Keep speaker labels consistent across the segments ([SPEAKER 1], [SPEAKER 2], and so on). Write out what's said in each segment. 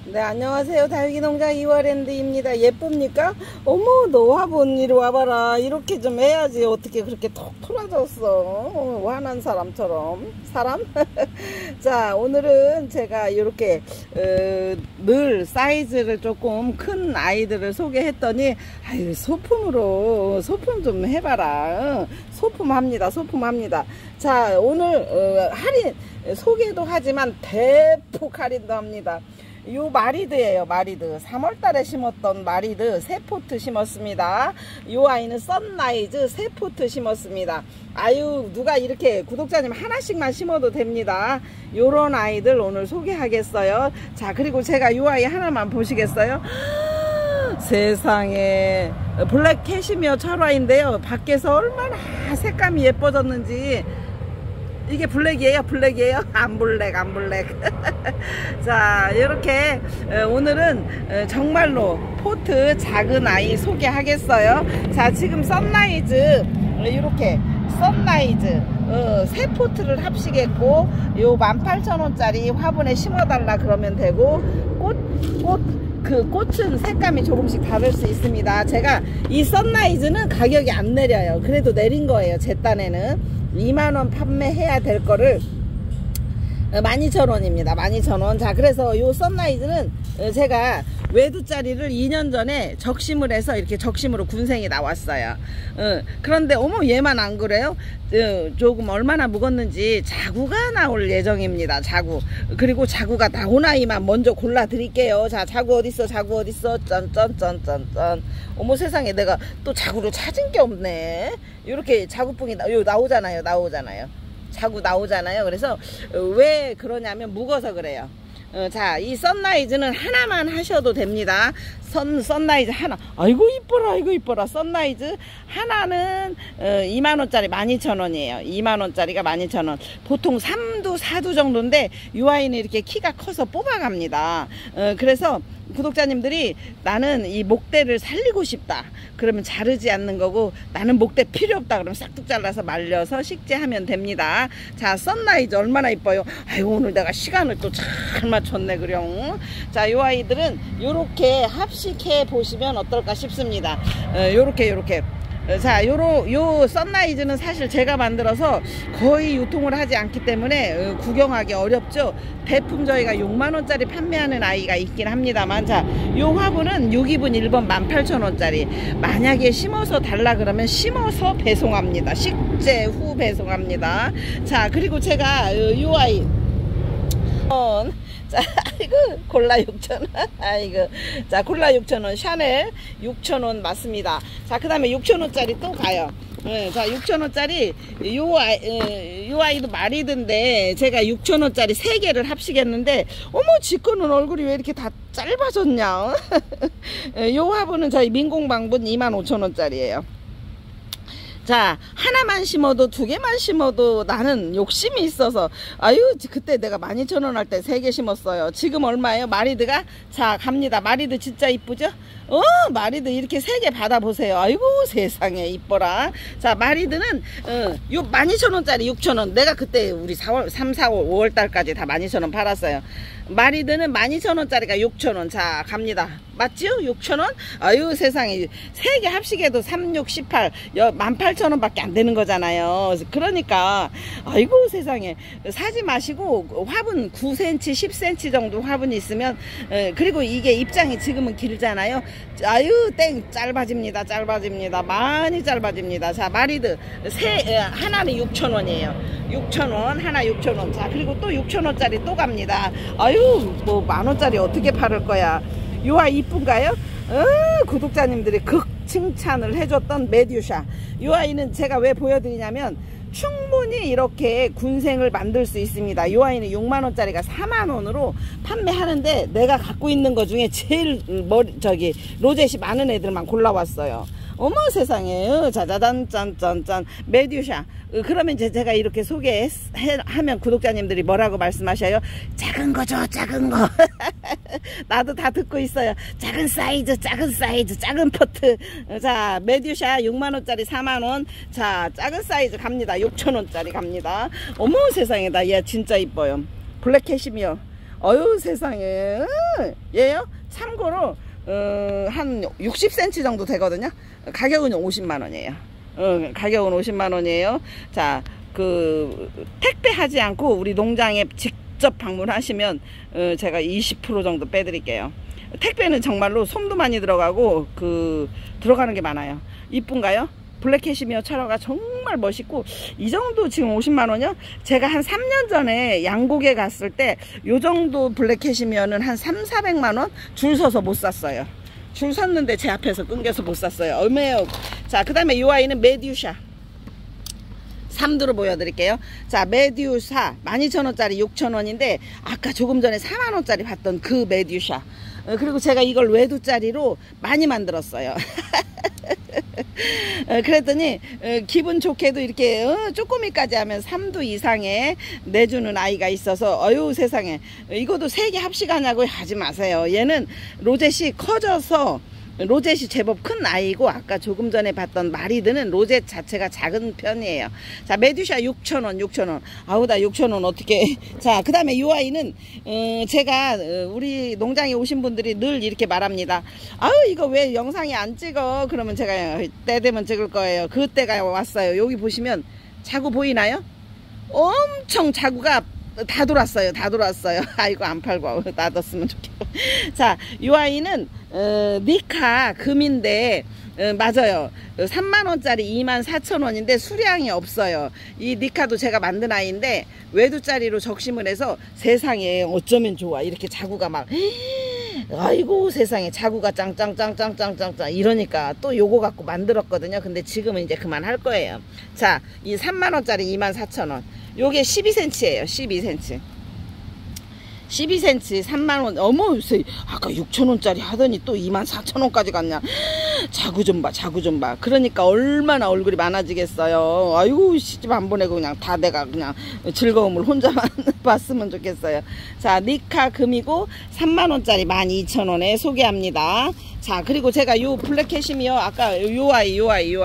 [SPEAKER 1] 네, 안녕하세요. 다육이농장 이화랜드입니다. 예쁩니까? 어머, 너 화분 이리 와봐라. 이렇게 좀 해야지. 어떻게 그렇게 톡 털어졌어. 화난 사람처럼. 사람? 자, 오늘은 제가 이렇게 늘 사이즈를 조금 큰 아이들을 소개했더니, 아유, 소품 좀 해봐라. 소품합니다. 자, 오늘 할인 소개도 하지만 대폭 할인도 합니다. 요 마리드예요. 마리드 3월달에 심었던 마리드 3포트 심었습니다. 요 아이는 썬라이즈 3포트 심었습니다. 아유, 누가 이렇게 구독자님 하나씩만 심어도 됩니다. 요런 아이들 오늘 소개하겠어요. 자, 그리고 제가 요 아이 하나만 보시겠어요? 세상에, 블랙 캐시미어 철화인데요. 밖에서 얼마나 색감이 예뻐졌는지. 이게 블랙이에요? 안 블랙. 자, 이렇게 오늘은 정말로 포트 작은 아이 소개하겠어요. 자, 지금 썬라이즈 이렇게 썬라이즈 3포트를 합시겠고, 요 18,000원짜리 화분에 심어달라 그러면 되고, 꽃은 색감이 조금씩 다를 수 있습니다. 제가 이 썬라이즈는 가격이 안 내려요. 그래도 내린 거예요. 제 딴에는 2만원 판매해야 될 거를 12,000원입니다. 12,000원. 자, 그래서 요 썬라이즈는 제가 외두짜리를 2년 전에 적심을 해서 이렇게 적심으로 군생이 나왔어요. 그런데 어머, 얘만 안 그래요? 조금 얼마나 묵었는지 자구가 나올 예정입니다. 자구. 그리고 자구가 나온 아이만 먼저 골라 드릴게요. 자, 자구 어딨어? 짠. 어머, 세상에, 내가 또 자구를 찾은 게 없네. 이렇게 자구뽕이 나오잖아요. 자구 나오잖아요. 그래서 왜 그러냐면 묵어서 그래요. 자, 이 썬라이즈는 하나만 하셔도 됩니다. 썬라이즈 하나. 아이고 이뻐라. 썬라이즈 하나는 2만원짜리 12,000원이에요. 2만원짜리가 12,000원. 보통 3두 4두 정도인데 이 아이는 이렇게 키가 커서 뽑아갑니다. 그래서 구독자님들이 나는 이 목대를 살리고 싶다 그러면 자르지 않는 거고, 나는 목대 필요 없다 그러면 싹둑 잘라서 말려서 식재하면 됩니다. 자, 썬라이즈 얼마나 이뻐요. 아이고, 오늘 내가 시간을 또 잘 맞췄네 그령. 자, 요 아이들은 요렇게 합식해 보시면 어떨까 싶습니다. 요렇게. 자, 요 썬라이즈는 사실 제가 만들어서 거의 유통을 하지 않기 때문에 구경하기 어렵죠. 대품 저희가 6만원짜리 판매하는 아이가 있긴 합니다만, 자, 요 화분은 6인분 1번 18,000원짜리. 만약에 심어서 달라 그러면 심어서 배송합니다. 식재 후 배송합니다. 자, 그리고 제가 요 아이 자, 아이고, 콜라 6,000원. 아이고. 자, 콜라 6,000원. 샤넬 6,000원 맞습니다. 자, 그 다음에 6,000원짜리 또 가요. 자, 6,000원짜리 요 아이도 마리드인데 제가 6,000원짜리 3개를 합시겠는데, 어머, 지 거는 얼굴이 왜 이렇게 다 짧아졌냐. 요 화분은 저희 민공방분 25,000원짜리예요 자, 하나만 심어도 2개만 심어도 나는 욕심이 있어서, 아유, 그때 내가 12,000원 할 때 3개 심었어요. 지금 얼마예요? 마리드가? 자, 갑니다. 마리드 진짜 이쁘죠? 마리드 이렇게 3개 받아보세요. 아이고, 세상에 이뻐라. 자, 마리드는 요 12,000원짜리 6,000원. 내가 그때 우리 3, 4, 5월 달까지 다 12,000원 팔았어요. 마리드는 12,000원짜리가 6,000원. 자, 갑니다. 맞지요? 6,000원? 아유, 세상에. 3개 합식해도 3, 6, 18, 18,000원밖에 안 되는 거잖아요. 그러니까, 아이고, 세상에. 사지 마시고, 화분 9cm, 10cm 정도 화분이 있으면, 그리고 이게 입장이 지금은 길잖아요. 아유, 짧아집니다. 많이 짧아집니다. 자, 마리드. 하나는 6,000원이에요. 6,000원, 하나 6,000원. 자, 그리고 또 6,000원짜리 또 갑니다. 아유, 뭐 10,000원짜리 어떻게 팔을 거야. 요 아이 이쁜가요? 구독자님들이 극 칭찬을 해줬던 메듀샤. 요 아이는 제가 왜 보여드리냐면, 충분히 이렇게 군생을 만들 수 있습니다. 이 아이는 6만원짜리가 4만원으로 판매하는데, 내가 갖고 있는 것 중에 제일 로zet이 많은 애들만 골라왔어요. 어머, 세상에. 자자잔 짠 메듀샤. 그러면 이제 제가 이렇게 소개하면 구독자님들이 뭐라고 말씀하셔요? 작은 거 줘, 작은 거. 나도 다 듣고 있어요. 작은 사이즈, 작은 포트. 자, 메듀샤 6만원짜리 4만원. 자, 작은 사이즈 갑니다. 6,000원짜리 갑니다. 어머, 세상에다. 얘 진짜 이뻐요. 블랙 캐시미어. 어유 세상에. 얘요 참고로 한 60cm 정도 되거든요. 가격은 50만원이에요. 가격은 50만원이에요. 자, 그 택배하지 않고 우리 농장에 직접 방문하시면 제가 20% 정도 빼드릴게요. 택배는 정말로 솜도 많이 들어가고 들어가는 게 많아요. 이쁜가요? 블랙 캐시미어 철화가 정말 멋있고, 이 정도 지금 50만원이요? 제가 한 3년 전에 양곡에 갔을 때 요 정도 블랙 캐시미어는 한 300~400만원 줄 서서 못 샀어요. 줄 섰는데 제 앞에서 끊겨서 못 샀어요. 얼마예요? 자, 그 다음에 이 아이는 메듀샤 3두로 보여드릴게요. 자, 메듀샤 12,000원짜리 6,000원인데 아까 조금 전에 4만원짜리 봤던 그 메듀샤. 그리고 제가 이걸 외두짜리로 많이 만들었어요. 그랬더니 기분 좋게도 이렇게 쪼꼬미까지 하면 3두 이상의 내주는 아이가 있어서 어유 세상에, 이것도 3개 합식하냐고 하지 마세요. 얘는 로젯이 커져서 로젯이 제법 큰 아이고, 아까 조금 전에 봤던 마리드는 로젯 자체가 작은 편이에요. 자, 메듀샤 6,000원 6,000원. 아우, 나 6,000원 어떻게. 자, 그 다음에 이 아이는 제가 우리 농장에 오신 분들이 늘 이렇게 말합니다. 아우, 이거 왜 영상이 안 찍어? 그러면 제가 때 되면 찍을 거예요. 그때가 왔어요. 여기 보시면 자구 보이나요? 엄청 자구가 다 돌았어요. 다 돌았어요. 아이고, 안 팔고 놔뒀으면 좋겠고. 자, 이 아이는 니카 금인데 맞아요. 3만원짜리 24,000원인데 수량이 없어요. 이 니카도 제가 만든 아이인데 외두짜리로 적심을 해서 세상에 어쩌면 좋아. 이렇게 자구가 막, 아이고 세상에, 자구가 짱짱짱짱짱짱짱 이러니까 또 요거 갖고 만들었거든요. 근데 지금은 이제 그만할 거예요. 자, 이 3만원짜리 24,000원, 요게 12cm예요 12cm 12cm 3만원. 어머, 아까 6,000원짜리 하더니 또 24,000원까지 갔냐. 자구 좀 봐, 자구 좀 봐. 그러니까 얼마나 얼굴이 많아지겠어요. 아이고, 시집 안 보내고 그냥 다 내가 그냥 즐거움을 혼자만 봤으면 좋겠어요. 자, 니카 금이고 3만원짜리 12,000원에 소개합니다. 자, 그리고 제가 요 블랙 캐시미어 아까 요 아이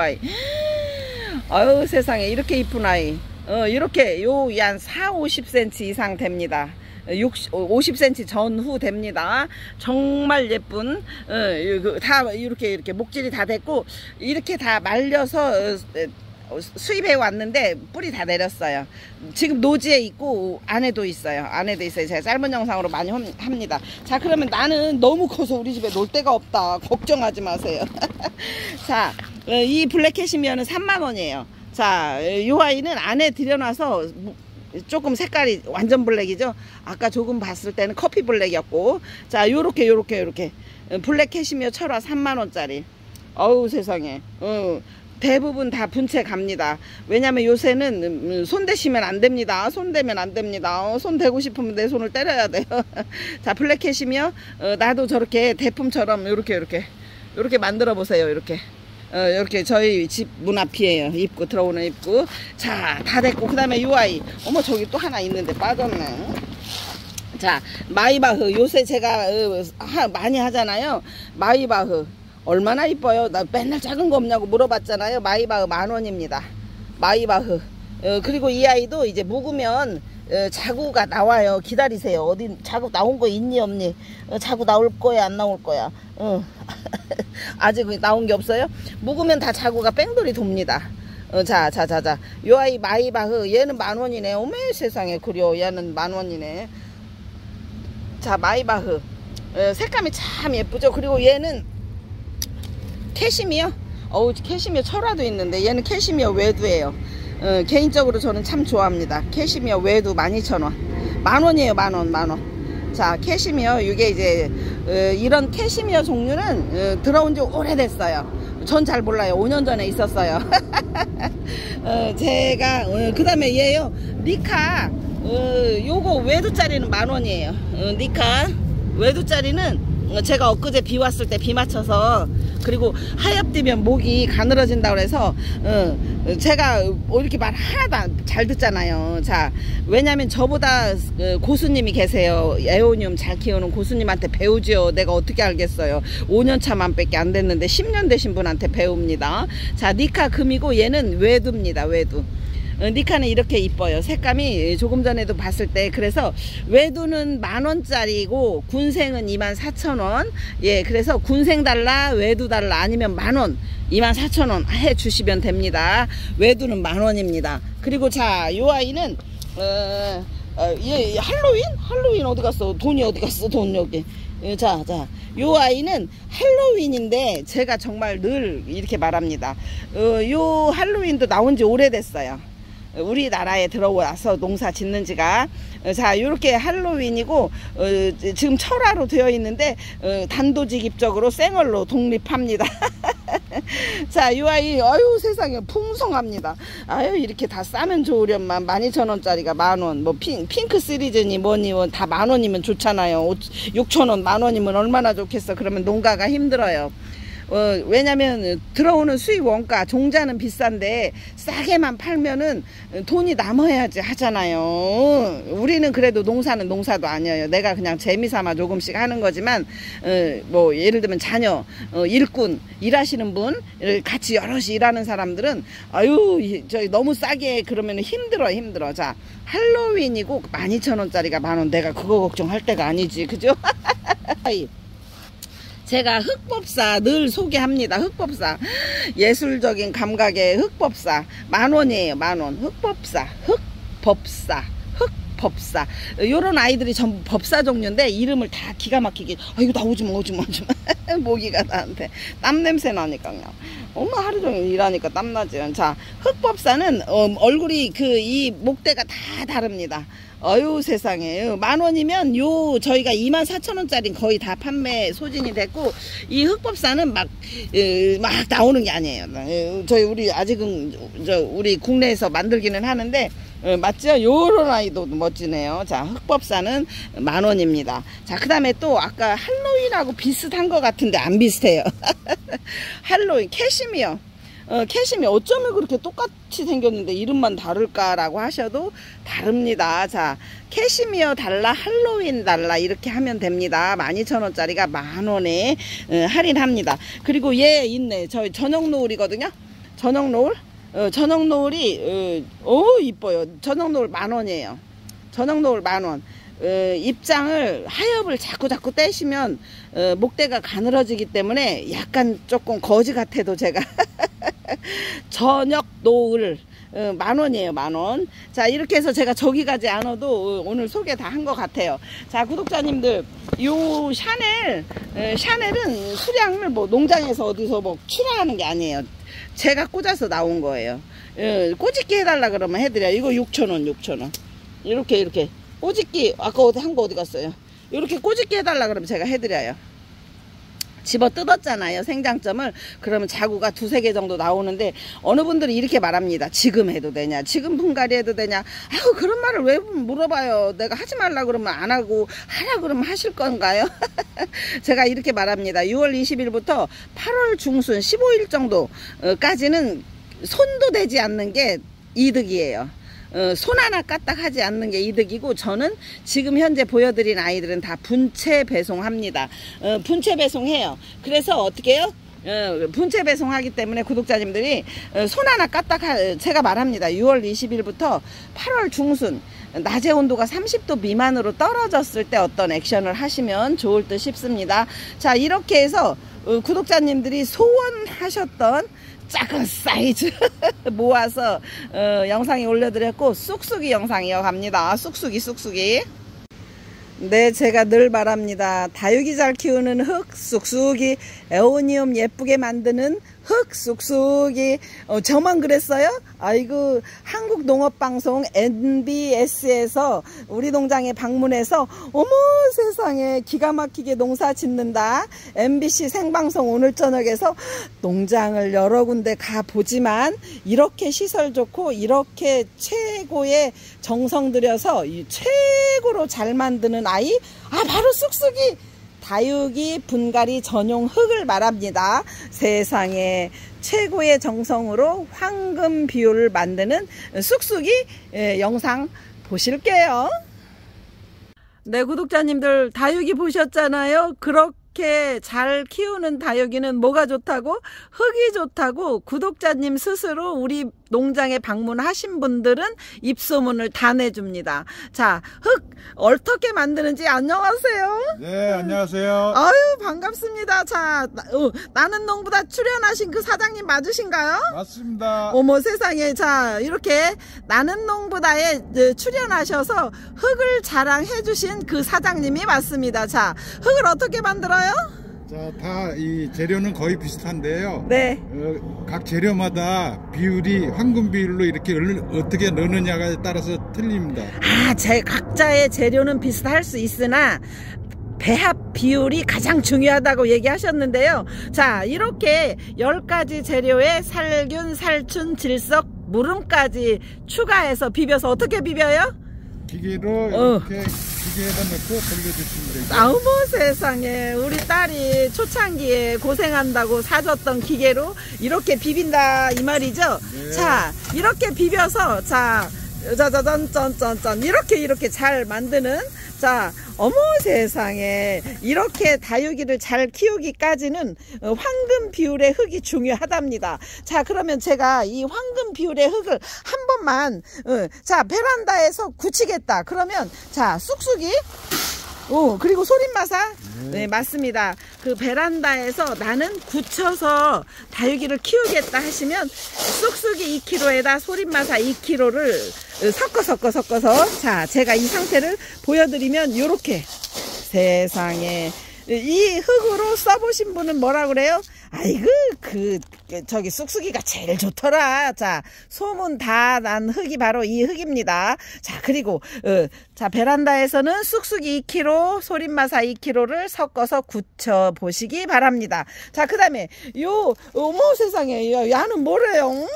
[SPEAKER 1] 아유 세상에, 이렇게 이쁜 아이. 이렇게 요 한 40~50cm 이상 됩니다. 50cm 전후 됩니다. 정말 예쁜, 다 이렇게 목질이 다 됐고, 이렇게 다 말려서 수입해 왔는데 뿌리 다 내렸어요. 지금 노지에 있고 안에도 있어요. 안에도 있어요. 제가 짧은 영상으로 많이 합니다. 자, 그러면 나는 너무 커서 우리 집에 놀 데가 없다. 걱정하지 마세요. 자, 이 블랙 캐시미어는 3만원이에요. 자, 이 아이는 안에 들여놔서 조금 색깔이 완전 블랙이죠. 아까 조금 봤을 때는 커피 블랙이었고. 자, 요렇게 블랙 캐시미어 철화 3만원짜리. 어우 세상에. 대부분 다 분체 갑니다. 왜냐면 요새는 손 대시면 안 됩니다. 손 대면 안 됩니다. 손 대고 싶으면 내 손을 때려야 돼요. 자, 블랙 캐시미어 나도 저렇게 대품처럼 요렇게 만들어 보세요. 이렇게 저희 집 문 앞이에요. 입구, 들어오는 입구. 자, 다 됐고, 그 다음에 요 아이. 어머, 저기 또 하나 있는데 빠졌네. 자, 마이바흐. 요새 제가 많이 하잖아요. 마이바흐 얼마나 이뻐요. 나 맨날 작은 거 없냐고 물어봤잖아요. 마이바흐 10,000원입니다. 마이바흐. 그리고 이 아이도 이제 묵으면 자구가 나와요. 기다리세요. 어디 자구 나온 거 있니 없니? 자구 나올 거야 안 나올 거야? 아직 나온 게 없어요? 묵으면 다 자구가 뺑돌이 돕니다. 자. 요 아이 마이바흐, 얘는 10,000원이네. 어메 세상에, 그려. 얘는 10,000원이네. 자, 마이바흐. 색감이 참 예쁘죠. 그리고 얘는 캐시미어. 캐시미어 철화도 있는데 얘는 캐시미어 외두예요. 개인적으로 저는 참 좋아합니다. 캐시미어 외두 12,000원. 10,000원이에요. 10,000원. 자, 캐시미어. 이게 이제 이런 캐시미어 종류는 들어온 지 오래됐어요. 전 잘 몰라요. 5년 전에 있었어요. 제가 그 다음에 얘요, 니카. 요거 외두짜리는 10,000원이에요. 니카 외두짜리는 제가 엊그제 비 왔을 때 비 맞춰서, 그리고 하얗디면 목이 가늘어진다고 그래서 제가 이렇게 말 하나도 잘 듣잖아요. 자, 왜냐면 저보다 고수님이 계세요. 에오니움 잘 키우는 고수님한테 배우지요. 내가 어떻게 알겠어요. 5년차만 밖에 안 됐는데 10년 되신 분한테 배웁니다. 자, 니카 금이고 얘는 외두입니다. 외두. 니카는 이렇게 이뻐요. 색감이 조금 전에도 봤을 때. 그래서 외두는 10,000원짜리고 군생은 24,000원. 예, 그래서 군생 달라 외두 달라 아니면 10,000원 24,000원 해 주시면 됩니다. 외두는 10,000원입니다. 그리고 자, 요 아이는 얘 할로윈 어디 갔어? 돈이 어디 갔어? 돈 여기. 자, 요 아이는 할로윈인데 제가 정말 늘 이렇게 말합니다. 요 할로윈도 나온 지 오래됐어요. 우리나라에 들어와서 농사 짓는 지가. 자, 요렇게 할로윈이고 지금 철화로 되어 있는데 단도직입적으로 생얼로 독립합니다. 자, 이 아이 아유 세상에 풍성합니다. 아유 이렇게 다 싸면 좋으련만 12,000원짜리가 10,000원, 뭐 핑크 시리즈니 뭐니 다 10,000원이면 좋잖아요. 6,000원 10,000원이면 얼마나 좋겠어. 그러면 농가가 힘들어요. 왜냐면 들어오는 수입 원가 종자는 비싼데 싸게만 팔면은 돈이 남아야지 하잖아요. 우리는 그래도 농사는 농사도 아니에요. 내가 그냥 재미삼아 조금씩 하는 거지만 뭐 예를 들면 자녀 일꾼 일하시는 분 같이 여럿이 일하는 사람들은 아유 저희 너무 싸게 그러면 힘들어. 자, 할로윈이고 12,000원짜리가 10,000원. 내가 그거 걱정할 때가 아니지, 그죠? 제가 흑법사 늘 소개합니다. 흑법사 예술적인 감각의 흑법사 10,000원이에요. 10,000원. 흑법사 요런 아이들이 전부 법사 종류인데 이름을 다 기가 막히게 아이고 나 오지마 모기가 나한테 땀 냄새 나니까 그냥 엄마 하루 종일 일하니까 땀나지. 자, 흑법사는 얼굴이 이 목대가 다 다릅니다. 어유 세상에 10,000원이면 요 저희가 24,000원짜리 거의 다 판매 소진이 됐고 이 흑법사는 막 나오는 게 아니에요. 저희 우리 아직은 우리 국내에서 만들기는 하는데 맞죠? 요런 아이도 멋지네요. 자, 흑법사는 10,000원입니다. 자, 그 다음에 또 아까 할로윈하고 비슷한 것 같은데 안 비슷해요. 할로윈 캐시미어. 캐시미어 어쩌면 그렇게 똑같이 생겼는데 이름만 다를까라고 하셔도 다릅니다. 자, 캐시미어 달라 할로윈 달라 이렇게 하면 됩니다. 12,000원짜리가 10,000원에 할인합니다. 그리고 얘 있네. 저희 저녁 노을이거든요. 저녁 노을. 저녁 노을이 이뻐요. 저녁 노을 10,000원이에요. 저녁 노을 10,000원. 입장을 하엽을 자꾸 떼시면 목대가 가늘어지기 때문에 약간 조금 거지 같아도 제가 저녁 노을 10,000원이에요. 10,000원. 자, 이렇게 해서 제가 저기 가지 않아도 오늘 소개 다 한 것 같아요. 자, 구독자님들 요 샤넬은 수량을 뭐 농장에서 어디서 뭐 출하하는 게 아니에요. 제가 꽂아서 나온 거예요. 꼬집기 해달라 그러면 해드려요. 이거 6,000원. 이렇게 꼬집기 아까 한 거 어디 갔어요? 이렇게 꼬집기 해달라 그러면 제가 해드려요. 집어 뜯었잖아요, 생장점을. 그러면 자구가 2-3개 정도 나오는데 어느 분들이 이렇게 말합니다. 지금 해도 되냐, 지금 분갈이 해도 되냐. 아유, 그런 말을 왜 물어봐요. 내가 하지 말라 그러면 안 하고 하라 그러면 하실 건가요? 제가 이렇게 말합니다. 6월 20일부터 8월 중순 15일 정도까지는 손도 대지 않는 게 이득이에요. 손 하나 까딱 하지 않는 게 이득이고, 저는 지금 현재 보여드린 아이들은 다 분체 배송합니다. 분체 배송해요. 그래서 어떻게 해요? 분체 배송하기 때문에 구독자님들이 손 하나 까딱 제가 말합니다. 6월 20일부터 8월 중순 낮의 온도가 30도 미만으로 떨어졌을 때 어떤 액션을 하시면 좋을 듯 싶습니다. 자, 이렇게 해서 구독자님들이 소원하셨던 작은 사이즈 모아서 영상에 올려드렸고, 쑥쑥이 영상 이어갑니다. 쑥쑥이. 네, 제가 늘 말합니다. 다육이 잘 키우는 흙 쑥쑥이, 에오니움 예쁘게 만드는 흙 쑥쑥이. 저만 그랬어요? 아이고, 한국농업방송 NBS에서 우리 농장에 방문해서 어머 세상에 기가 막히게 농사 짓는다. MBC 생방송 오늘 저녁에서 농장을 여러 군데 가보지만 이렇게 시설 좋고 이렇게 최고의 정성 들여서 최고로 잘 만드는 아이, 바로 쑥쑥이 다육이 분갈이 전용 흙을 말합니다. 세상에 최고의 정성으로 황금 비율을 만드는 쑥쑥이 영상 보실게요. 네, 구독자님들 다육이 보셨잖아요. 그렇게 잘 키우는 다육이는 뭐가 좋다고? 흙이 좋다고 구독자님 스스로 우리 농장에 방문하신 분들은 입소문을 다 내줍니다. 자, 흙 어떻게 만드는지 안녕하세요.
[SPEAKER 2] 네, 안녕하세요.
[SPEAKER 1] 아유, 반갑습니다. 자, 나는 농부다 출연하신 그 사장님 맞으신가요?
[SPEAKER 2] 맞습니다.
[SPEAKER 1] 어머 세상에. 자, 이렇게 나는 농부다에 출연하셔서 흙을 자랑해 주신 그 사장님이 맞습니다. 자, 흙을 어떻게 만들어요?
[SPEAKER 2] 자, 다 이 재료는 거의 비슷한데요.
[SPEAKER 1] 네.
[SPEAKER 2] 각 재료마다 비율이 황금 비율로 이렇게 어떻게 넣느냐에 따라서 틀립니다.
[SPEAKER 1] 아, 각자의 재료는 비슷할 수 있으나 배합 비율이 가장 중요하다고 얘기하셨는데요. 자, 이렇게 10가지 재료에 살균, 살춘, 질석, 무름까지 추가해서 비벼서 어떻게 비벼요?
[SPEAKER 2] 기계로 이렇게 기계에다 넣고 돌려주시면 되죠.
[SPEAKER 1] 어머 세상에, 우리 딸이 초창기에 고생한다고 사줬던 기계로 이렇게 비빈다 이 말이죠. 네. 자, 이렇게 비벼서 짜자잔짠짠짠 이렇게 잘 만드는, 자, 어머 세상에, 이렇게 다육이를 잘 키우기까지는 황금 비율의 흙이 중요하답니다. 자, 그러면 제가 이 황금 비율의 흙을 한 번만 자, 베란다에서 굳히겠다 그러면, 자, 쑥쑥이 그리고 소림마사. 네, 맞습니다. 그 베란다에서 나는 굳혀서 다육이를 키우겠다 하시면 쑥쑥이 2kg에다 소림마사 2kg를 섞어서, 자, 제가 이 상태를 보여드리면 요렇게, 세상에, 이 흙으로 써보신 분은 뭐라 그래요? 아이고, 저기 쑥쑥이가 제일 좋더라. 자, 소문 다 난 흙이 바로 이 흙입니다. 자, 그리고 자, 베란다에서는 쑥쑥이 2kg, 소림마사 2kg를 섞어서 굳혀 보시기 바랍니다. 자, 그 다음에 어머 세상에, 야는 뭐래요?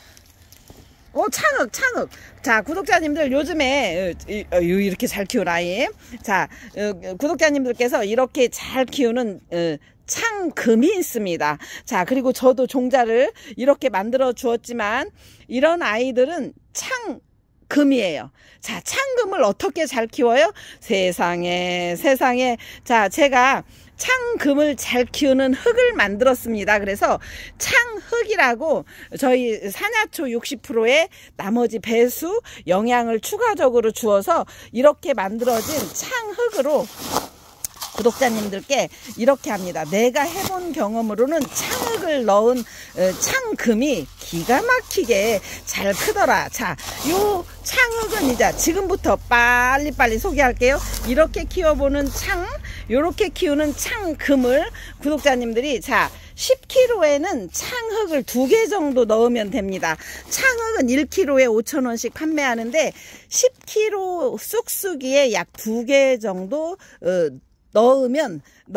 [SPEAKER 1] 창흙. 자, 구독자님들, 요즘에 이렇게 잘 키운 아이, 자, 구독자님들께서 이렇게 잘 키우는 창금이 있습니다. 자, 그리고 저도 종자를 이렇게 만들어 주었지만 이런 아이들은 창금이에요. 자, 창금을 어떻게 잘 키워요? 세상에. 자, 제가 창금을 잘 키우는 흙을 만들었습니다. 그래서 창흙이라고 저희 산야초 60%에 나머지 배수 영양을 추가적으로 주어서 이렇게 만들어진 창흙으로 구독자님들께 이렇게 합니다. 내가 해본 경험으로는 창흙을 넣은 창금이 기가 막히게 잘 크더라. 자, 요 창흙은 이제 지금부터 빨리빨리 소개할게요. 이렇게 키워보는 요렇게 키우는 창금을 구독자님들이, 자, 10kg에는 창흙을 2개 정도 넣으면 됩니다. 창흙은 1kg에 5,000원씩 판매하는데 10kg 쑥쑥이에 약 2개 정도 넣으면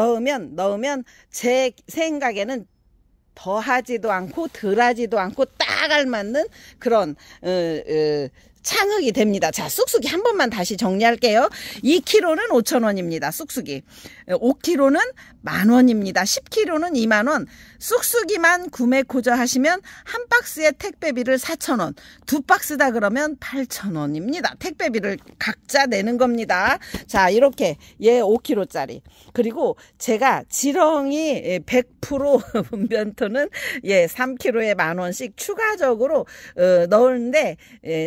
[SPEAKER 1] 제 생각에는 더하지도 않고 덜하지도 않고 딱 알맞는 그런 창흙이 됩니다. 자, 쑥쑥이 한 번만 다시 정리할게요. 2kg는 5,000원입니다. 쑥쑥이. 5kg는 10,000원입니다. 10kg는 20,000원. 쑥쑥이만 구매 고정하시면 한 박스에 택배비를 4,000원. 2박스다 그러면 8,000원입니다. 택배비를 각자 내는 겁니다. 자, 이렇게 얘 5kg짜리. 그리고 제가 지렁이 100% 분변토는 3kg에 10,000원씩 추가적으로 넣는데,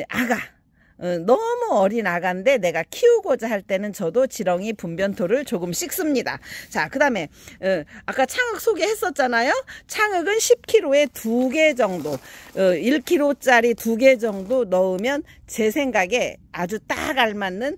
[SPEAKER 1] 너무 어린 아가인데 내가 키우고자 할 때는 저도 지렁이 분변토를 조금씩 씁니다. 자, 그 다음에 아까 창흙 소개했었잖아요. 창흙은 10kg에 2개 정도, 1kg짜리 2개 정도 넣으면 제 생각에 아주 딱 알맞는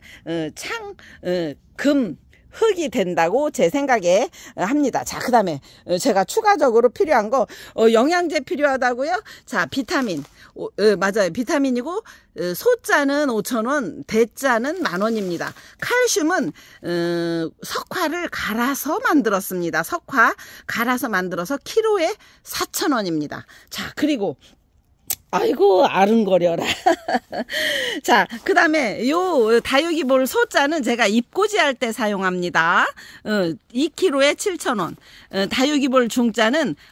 [SPEAKER 1] 금 흙이 된다고 제 생각에 합니다. 자, 그 다음에 제가 추가적으로 필요한 거, 영양제 필요하다고요? 자, 비타민. 맞아요. 비타민이고, 소자는 5,000원, 대자는 10,000원입니다. 칼슘은 석화를 갈아서 만들었습니다. 석화 갈아서 만들어서 키로에 4,000원입니다. 자, 그리고 아이고, 아른거려라. 자, 그 다음에 요 다육이볼 소자는 제가 잎꽂이 할 때 사용합니다. 2kg에 7,000원. 다육이볼 중자는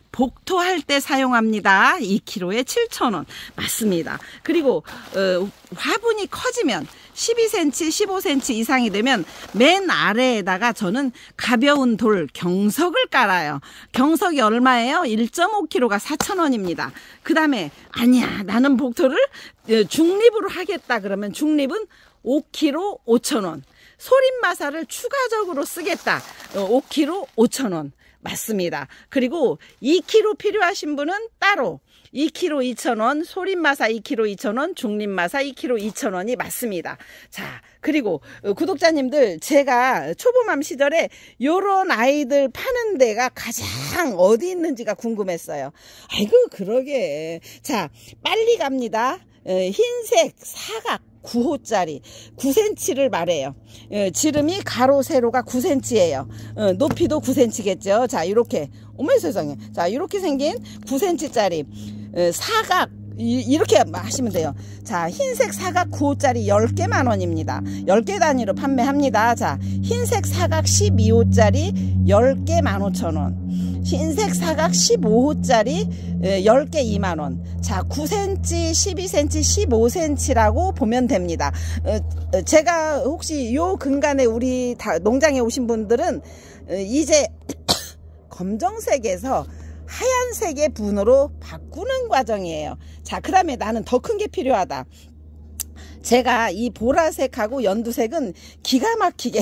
[SPEAKER 1] 복토할 때 사용합니다. 2kg에 7,000원. 맞습니다. 그리고 화분이 커지면 12cm, 15cm 이상이 되면 맨 아래에다가 저는 가벼운 돌, 경석을 깔아요. 경석이 얼마예요? 1.5kg가 4,000원입니다. 그 다음에 아니야, 나는 복토를 중립으로 하겠다 그러면 중립은 5kg 5,000원. 소림마사를 추가적으로 쓰겠다. 5kg 5,000원. 맞습니다. 그리고 2kg 필요하신 분은 따로 2kg 2,000원, 소림마사 2kg 2,000원, 중립마사 2kg 2,000원이 맞습니다. 자, 그리고 구독자님들, 제가 초보맘 시절에 요런 아이들 파는 데가 가장 어디 있는지가 궁금했어요. 아이고, 그러게. 자, 빨리 갑니다. 흰색 사각 9호짜리 9cm를 말해요. 지름이 가로 세로가 9cm예요. 높이도 9cm겠죠. 자, 이렇게, 어머 세상에, 자, 이렇게 생긴 9cm짜리 사각, 이렇게 하시면 돼요. 자, 흰색 사각 9호짜리 10개 만원입니다. 10개 단위로 판매합니다. 자, 흰색 사각 12호짜리 10개 15,000원. 흰색 사각 15호짜리 10개 2만원. 자, 9cm, 12cm, 15cm라고 보면 됩니다. 제가 혹시 요 근간에 우리 농장에 오신 분들은 이제 검정색에서 하얀색의 분으로 바꾸는 과정이에요. 자, 그 다음에 나는 더 큰 게 필요하다. 제가 이 보라색하고 연두색은 기가 막히게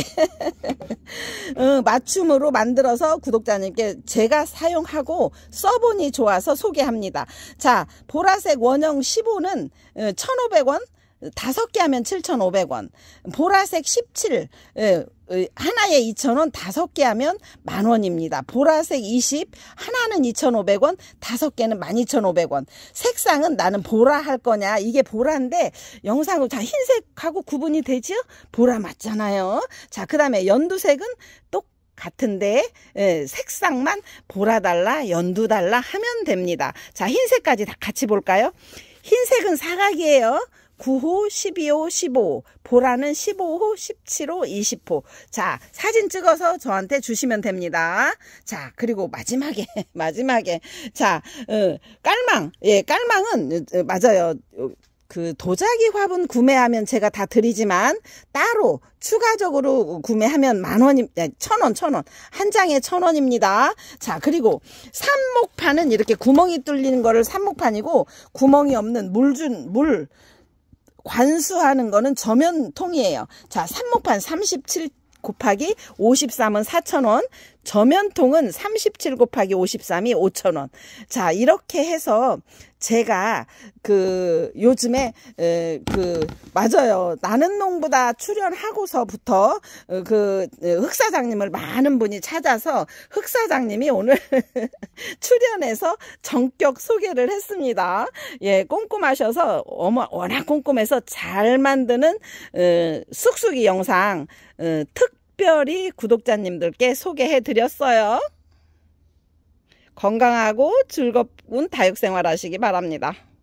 [SPEAKER 1] 맞춤으로 만들어서 구독자님께 제가 사용하고 써보니 좋아서 소개합니다. 자, 보라색 원형 15는 1,500원, 5개 하면 7,500원. 보라색 17 하나에 2,000원, 5개 하면 만원입니다. 보라색 20 하나는 2,500원, 5개는 12,500원. 색상은 나는 보라 할 거냐, 이게 보라인데 영상으로 다 흰색하고 구분이 되죠? 보라 맞잖아요. 자, 그 다음에 연두색은 같은데 색상만 보라 달라 연두 달라 하면 됩니다. 자, 흰색까지 다 같이 볼까요? 흰색은 사각이에요. 9호, 12호, 15호, 보라는 15호, 17호, 20호. 자, 사진 찍어서 저한테 주시면 됩니다. 자, 그리고 마지막에 자, 깔망. 예, 깔망은 맞아요. 그 도자기 화분 구매하면 제가 다 드리지만 따로 추가적으로 구매하면 만원이 1,000원 한 장에 1,000원입니다. 자, 그리고 삽목판은 이렇게 구멍이 뚫리는 거를 삽목판이고, 구멍이 없는 물 관수하는 거는 저면통이에요. 자, 삽목판 37 곱하기 53은 4,000원, 저면통은 37 곱하기 53이 5,000원. 자, 이렇게 해서 제가 요즘에 맞아요. 나는 농부다 출연하고서부터 흑사장님을 많은 분이 찾아서 흑사장님이 오늘 출연해서 전격 소개를 했습니다. 예, 꼼꼼하셔서 워낙 꼼꼼해서 잘 만드는 쑥쑥이 영상 특별히 구독자님들께 소개해 드렸어요. 건강하고 즐거운 다육생활 하시기 바랍니다.